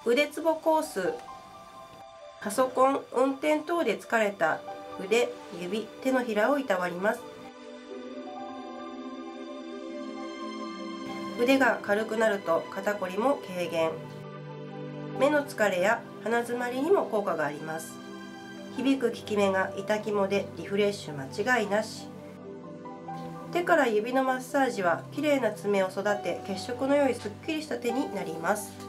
腕つぼコース。パソコン、運転等で疲れた腕、指、手のひらをいたわります。腕が軽くなると肩こりも軽減。目の疲れや鼻づまりにも効果があります。響く効き目が痛肝でリフレッシュ間違いなし。手から指のマッサージはきれいな爪を育て、血色の良いすっきりした手になります。